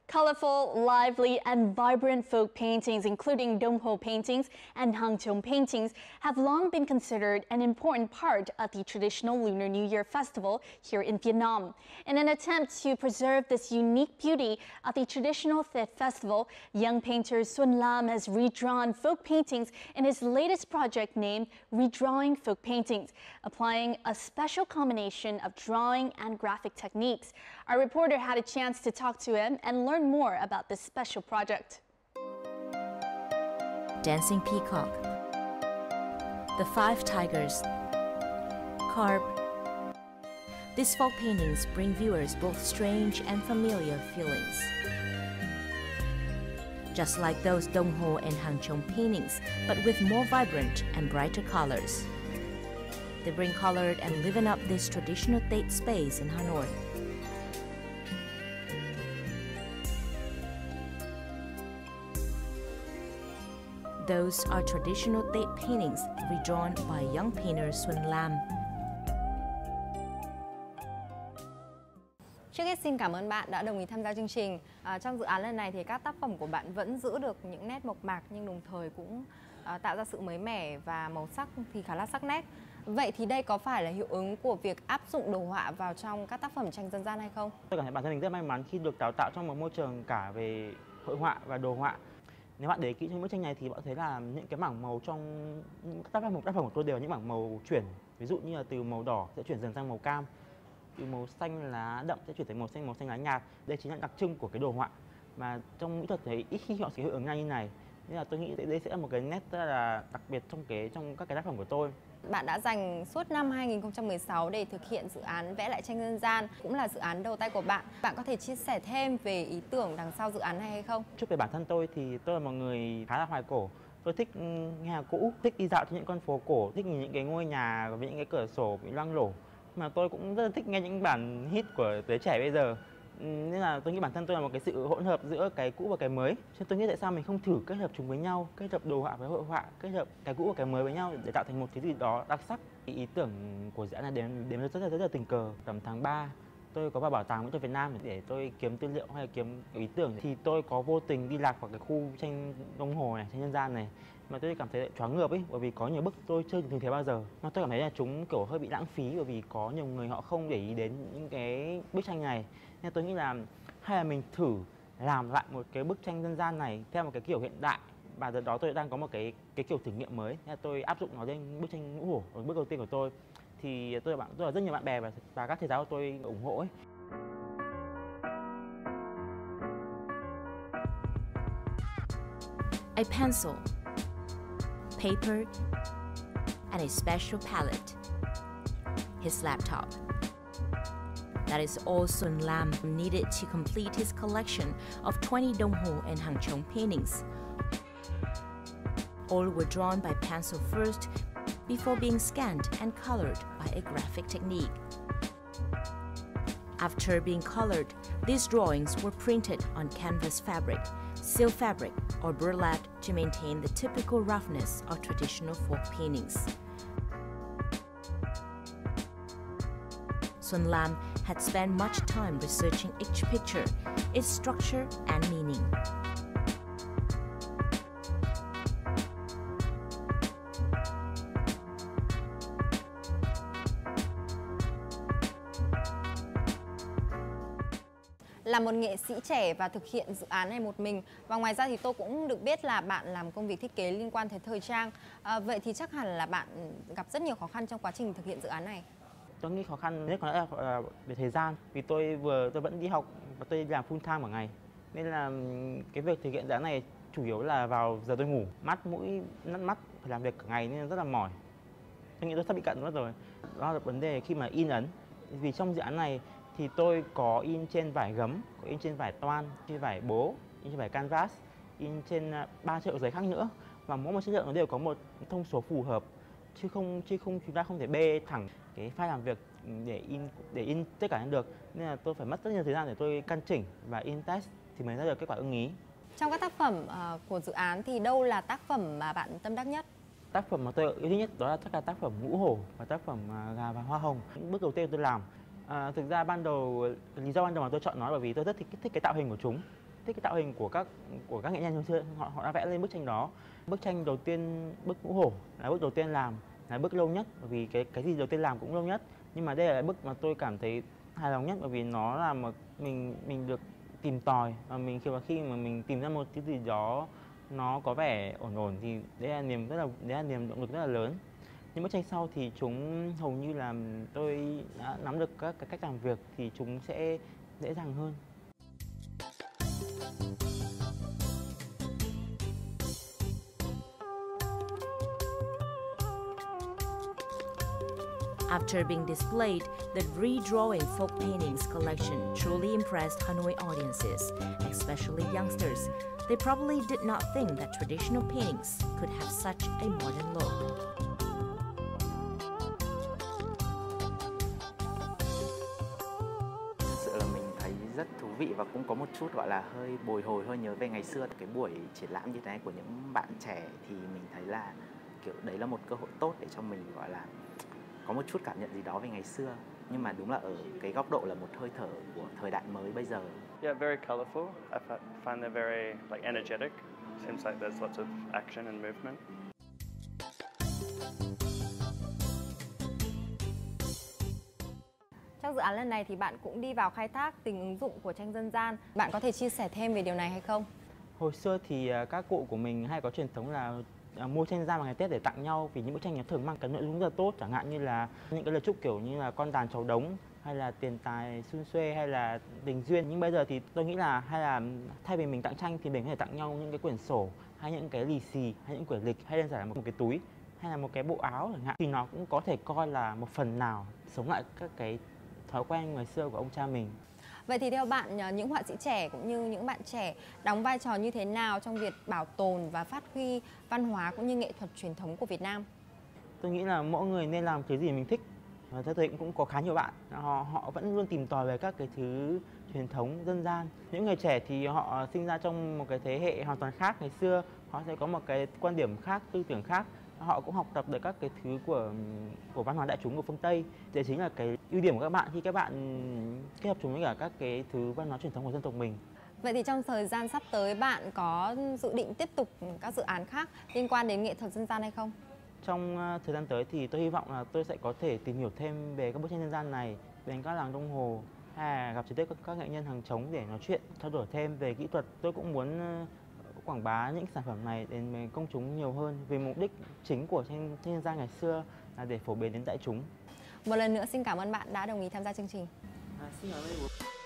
Colorful, lively, and vibrant folk paintings, including Dongho paintings and Hangcheong paintings, have long been considered an important part of the traditional Lunar New Year festival here in Vietnam. In an attempt to preserve this unique beauty of the traditional Tết festival, young painter Xuân Lam has redrawn folk paintings in his latest project named Redrawing Folk Paintings, applying a special combination of drawing and graphic techniques. Our reporter had a chance to talk to him and learn more about this special project. Dancing Peacock, The Five Tigers, Carp. These folk paintings bring viewers both strange and familiar feelings. Just like those Dongho and Hangcheong paintings, but with more vibrant and brighter colors. They bring color and liven up this traditional Tết space in Hanoi. Those are traditional Tết paintings redrawn by young painter Xuân Lam. Trước hết xin cảm ơn bạn đã đồng ý tham gia chương trình. Trong dự án lần này thì các tác phẩm của bạn vẫn giữ được những nét mộc mạc nhưng đồng thời cũng tạo ra sự mới mẻ và màu sắc thì khá là sắc nét. Vậy thì đây có phải là hiệu ứng của việc áp dụng đồ họa vào trong các tác phẩm tranh dân gian hay không? Tôi cảm thấy bản thân mình rất may mắn khi được đào tạo trong một môi trường cả về hội họa và đồ họa. Nếu bạn để kỹ trong bức tranh này thì bạn thấy là những cái mảng màu trong các tác phẩm của tôi đều là những mảng màu chuyển. Ví dụ như là từ màu đỏ sẽ chuyển dần sang màu cam, từ màu xanh lá đậm sẽ chuyển thành màu xanh lá nhạt. Đây chính là đặc trưng của cái đồ họa mà trong mỹ thuật thì ít khi họ sẽ hiệu ứng nhanh như này. Nên là tôi nghĩ đây sẽ là một cái nét rất là đặc biệt trong các cái tác phẩm của tôi. Bạn đã dành suốt năm 2016 để thực hiện dự án vẽ lại tranh dân gian, cũng là dự án đầu tay của bạn. Bạn có thể chia sẻ thêm về ý tưởng đằng sau dự án này hay không? Trước về bản thân tôi thì tôi là một người khá là hoài cổ. Tôi thích nghe nhạc cũ, thích đi dạo trên những con phố cổ, thích nhìn những cái ngôi nhà với những cái cửa sổ bị loang lổ. Mà tôi cũng rất là thích nghe những bản hit của giới trẻ bây giờ. Nên là tôi nghĩ bản thân tôi là một cái sự hỗn hợp giữa cái cũ và cái mới. Cho nên tôi nghĩ tại sao mình không thử kết hợp chúng với nhau, kết hợp đồ họa với hội họa, kết hợp cái cũ và cái mới với nhau để tạo thành một cái gì đó đặc sắc. Ý tưởng của dự án này đến rất là tình cờ. Tầm tháng 3 tôi có vào bảo tàng mỹ thuật Việt Nam để tôi kiếm tư liệu hay là kiếm ý tưởng thì tôi có vô tình đi lạc vào cái khu tranh Dongho này, tranh dân gian này mà tôi cảm thấy choáng ngợp ấy, bởi vì có nhiều bức tôi chưa từng thấy bao giờ mà tôi cảm thấy là chúng kiểu hơi bị lãng phí bởi vì có nhiều người họ không để ý đến những cái bức tranh này. Nên tôi nghĩ là hay là mình thử làm lại một cái bức tranh dân gian này theo một cái kiểu hiện đại, và từ đó tôi đang có một cái kiểu thử nghiệm mới. Nên là tôi áp dụng nó lên bức tranh ngũ hổ, bức đầu tiên của tôi. Thì tôi là rất nhiều bạn bè và các thầy giáo của tôi ủng hộ ấy. A pencil, paper, and a special palette. His laptop. That is all Xuân Lam needed to complete his collection of 20 Dongho and Hangcheong paintings. All were drawn by pencil first before being scanned and colored by a graphic technique. After being colored, these drawings were printed on canvas fabric, silk fabric, or burlap to maintain the typical roughness of traditional folk paintings. Xuân Lam had spent much time researching each picture, its structure and meaning. Là một nghệ sĩ trẻ và thực hiện dự án này một mình, và ngoài ra thì tôi cũng được biết là bạn làm công việc thiết kế liên quan tới thời trang. Vậy thì chắc hẳn là bạn gặp rất nhiều khó khăn trong quá trình thực hiện dự án này. Tôi nghĩ khó khăn nhất có lẽ là về thời gian, vì tôi vẫn đi học và tôi làm full time cả ngày, nên là cái việc thực hiện dự án này chủ yếu là vào giờ tôi ngủ, mắt mũi nắt mắt phải làm việc cả ngày nên rất là mỏi. Tôi nghĩ tôi sắp bị cận mất rồi. Đó là vấn đề khi mà in ấn, vì trong dự án này thì tôi có in trên vải gấm, có in trên vải toan, trên vải bố, in trên vải canvas, in trên 3 triệu giấy khác nữa, và mỗi một chất liệu nó đều có một thông số phù hợp, chứ không chúng ta không thể bê thẳng cái file làm việc để in tất cả được, nên là tôi phải mất rất nhiều thời gian để tôi căn chỉnh và in test thì mới ra được kết quả ưng ý. Trong các tác phẩm của dự án thì đâu là tác phẩm mà bạn tâm đắc nhất? Tác phẩm mà tôi yêu thích nhất đó là tất cả tác phẩm Ngũ Hổ và tác phẩm Gà và Hoa Hồng. Những bước đầu tiên tôi làm, thực ra lý do ban đầu mà tôi chọn nó bởi vì tôi rất thích cái tạo hình của chúng. thích cái tạo hình của các nghệ nhân hồi xưa, họ đã vẽ lên bức tranh đó. Bức tranh đầu tiên, bức Ngũ Hổ là bức đầu tiên làm, là bức lâu nhất, bởi vì cái gì đầu tiên làm cũng lâu nhất. Nhưng mà đây là bức mà tôi cảm thấy hài lòng nhất, bởi vì nó là một mình được tìm tòi, và khi mà mình tìm ra một cái gì đó nó có vẻ ổn ổn thì đấy là niềm động lực rất là lớn. Những bức tranh sau thì chúng hầu như là tôi đã nắm được các cái cách làm việc thì chúng sẽ dễ dàng hơn. After being displayed, the Redrawing Folk Paintings collection truly impressed Hanoi audiences, especially youngsters. They probably did not think that traditional paintings could have such a modern look. Thực sự là mình thấy rất thú vị và cũng có một chút gọi là hơi bồi hồi, hơi nhớ về ngày xưa. Cái buổi triển lãm như thế này của những bạn trẻ thì mình thấy là kiểu đấy là một cơ hội tốt để cho mình gọi là có một chút cảm nhận gì đó về ngày xưa, nhưng mà đúng là ở cái góc độ là một hơi thở của thời đại mới bây giờ. Yeah, very colorful. I find they're very energetic. Seems like there's lots of action and movement. Trong dự án lần này thì bạn cũng đi vào khai thác tính ứng dụng của tranh dân gian. Bạn có thể chia sẻ thêm về điều này hay không? Hồi xưa thì các cụ của mình hay có truyền thống là mua tranh ra vào ngày Tết để tặng nhau, vì những bức tranh nó thường mang cái nội dung rất là tốt, chẳng hạn như là những cái lời chúc kiểu như là con đàn cháu đống, hay là tiền tài xun xuê, hay là tình duyên. Nhưng bây giờ thì tôi nghĩ là thay vì mình tặng tranh thì mình có thể tặng nhau những cái quyển sổ, hay những cái lì xì, hay những quyển lịch, hay đơn giản là một cái túi, hay là một cái bộ áo chẳng hạn, thì nó cũng có thể coi là một phần nào sống lại các cái thói quen ngày xưa của ông cha mình. Vậy thì theo bạn, những họa sĩ trẻ cũng như những bạn trẻ đóng vai trò như thế nào trong việc bảo tồn và phát huy văn hóa cũng như nghệ thuật truyền thống của Việt Nam? Tôi nghĩ là mỗi người nên làm cái gì mình thích. Và tôi thấy cũng có khá nhiều bạn, họ vẫn luôn tìm tòi về các cái thứ truyền thống dân gian. Những người trẻ thì họ sinh ra trong một cái thế hệ hoàn toàn khác ngày xưa, họ sẽ có một cái quan điểm khác, tư tưởng khác. Họ cũng học tập được các cái thứ của văn hóa đại chúng của phương Tây. Đấy chính là cái ưu điểm của các bạn khi các bạn kết hợp chúng với cả các cái thứ văn hóa truyền thống của dân tộc mình. Vậy thì trong thời gian sắp tới bạn có dự định tiếp tục các dự án khác liên quan đến nghệ thuật dân gian hay không? Trong thời gian tới thì tôi hy vọng là tôi sẽ có thể tìm hiểu thêm về các bức tranh dân gian này, về các làng Đông Hồ, hay là gặp trực tiếp các nghệ nhân hàng trống để nói chuyện, trao đổi thêm về kỹ thuật. Tôi cũng muốn quảng bá những sản phẩm này đến công chúng nhiều hơn, vì mục đích chính của tranh dân gian ngày xưa là để phổ biến đến đại chúng. Một lần nữa xin cảm ơn bạn đã đồng ý tham gia chương trình. Xin cảm ơn.